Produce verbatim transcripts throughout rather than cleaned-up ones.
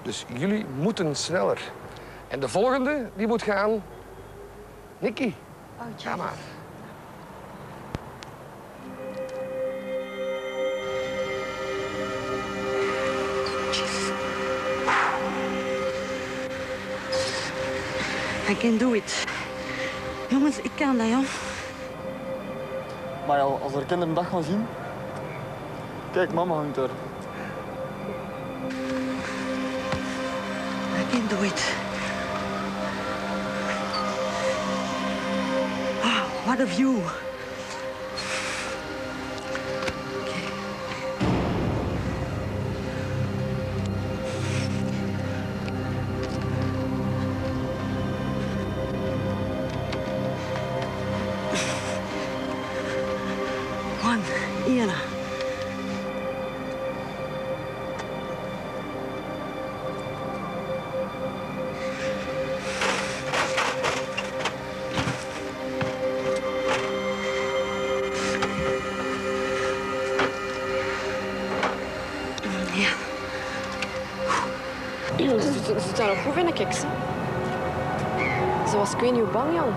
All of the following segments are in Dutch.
Dus jullie moeten sneller. En de volgende, die moet gaan... Nikki, oh, ga maar. I can do it. Jongens, ik kan dat, joh. Maar ja, als er kinderen dat gaan zien... Kijk, mama hangt er. I can do it. Oh, what a view. One, Iana. Ja. Ze, ze, ze staan op goed, vind ik. Ze was ik weet niet hoe bang, Jan.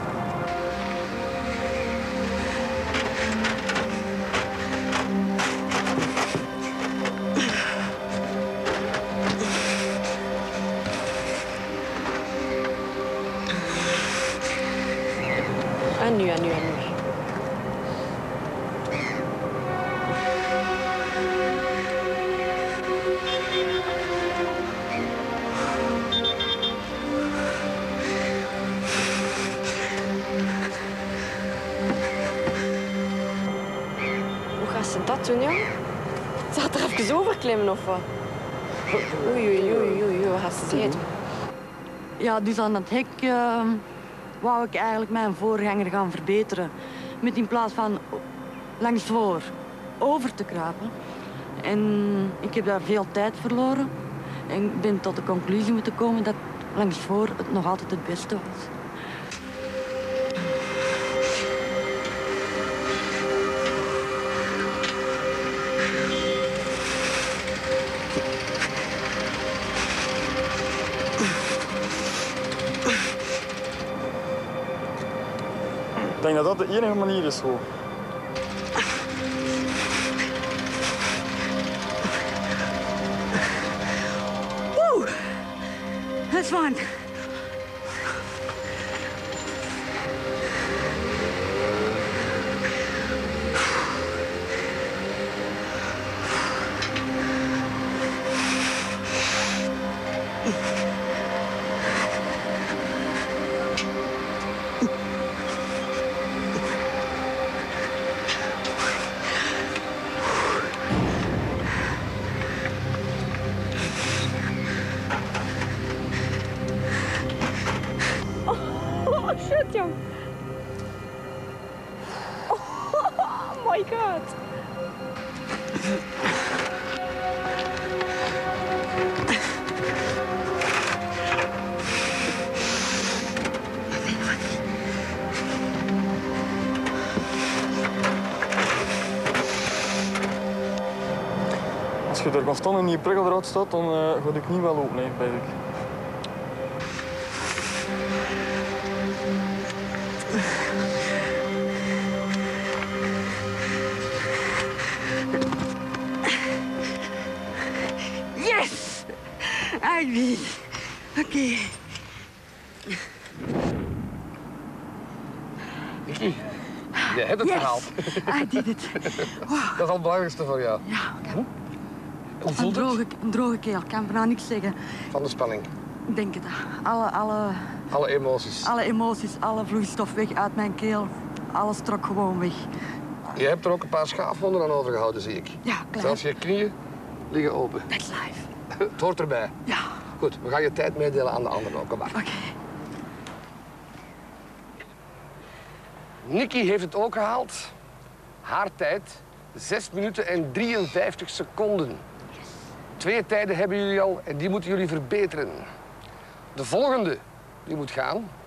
En nu, en nu, en nu. Hoe gaat ze dat doen, Jan? Ze gaat er even overklimmen of wat? Oei, oei, oei, oei, wat gaat ze zeggen? Ja, dus aan het hek uh, wou ik eigenlijk mijn voorganger gaan verbeteren. Met in plaats van langs voor over te kruipen. En ik heb daar veel tijd verloren. En ik ben tot de conclusie moeten komen dat langs voor het nog altijd het beste was. Ik denk dat dat de enige manier is, zo. Woe! Dat is fijn. Shit, jong. Oh my god. Als je er gaat staan en die prikkel eruit staat, dan uh, ga ik niet wel open, hè, weet ik. Yes! I did. Oké. Okay. Nikki, je hebt het Yes. gehaald. I did it. Wow. Dat is al het belangrijkste voor jou. Ja, Hm? Hoe een voelt het? droge, een droge keel. Ik kan bijna niks zeggen. Van de spanning. Ik denk het. Alle, alle, Alle emoties. alle emoties, alle vloeistof weg uit mijn keel. Alles trok gewoon weg. Je hebt er ook een paar schaafwonden aan overgehouden, zie ik. Ja, klein. Zelfs je knieën liggen open. That's life. Het hoort erbij. Ja. Goed, we gaan je tijd meedelen aan de anderen ook. Kom maar. Oké. Okay. Nikki heeft het ook gehaald. Haar tijd, zes minuten en drieënvijftig seconden. Twee tijden hebben jullie al en die moeten jullie verbeteren. De volgende, die moet gaan.